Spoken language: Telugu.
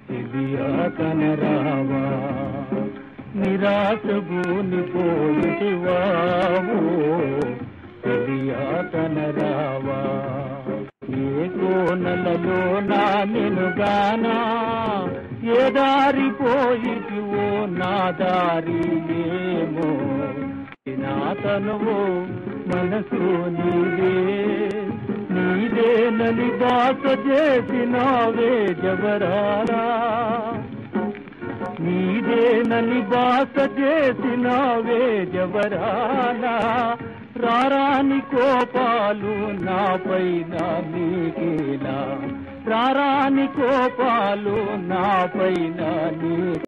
చెలియా కనరావా నిరాశ భూని పోయిటివావు చెలియా కనరావా ఏ కోనలలో నా నినుగానా ఏ దారిపోయిటివో నా దారి ఏమో నా తనువు మనసు నీదేనని బాస చేసినావే జబరాలా నీదేనని బాస చేసినావే జబరాలా రారాని కోపాలు నాపైన నీకేలా రారాని కోపాలు నాపైన నీ